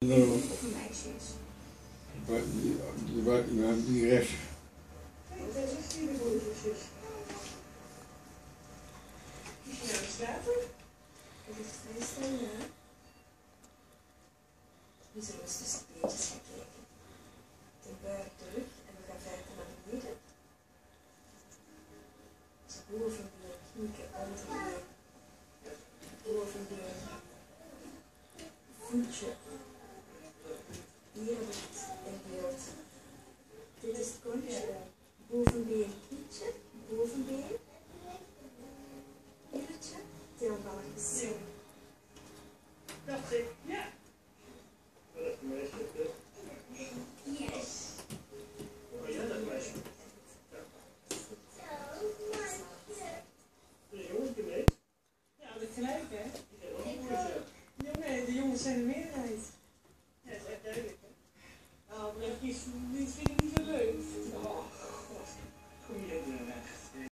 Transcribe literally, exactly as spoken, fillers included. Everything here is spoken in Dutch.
Of een meisje is. Die, die rest. Dat is die de broertjes. Moet je nou slapen? Het is twee stenen. We zullen eens tussen de beentjes gaan kijken. De buik terug en we gaan verder naar beneden. Dus bovenbeen, knieken, onderbeen. Bovenbeen. Voetje. Hier heb ik het in beeld. Dit is het kontje. Bovenbeen, knietje. Bovenbeen. Hiertje. Deelbalkjes. Dacht ik, ja. Yes. Oh ja, dat meisje. De jongens mee? Ja, dat gelijk hè. Nee, de jongens zijn de meerderheid. Ja, dat is echt duidelijk hè. Nou, maar dat is niet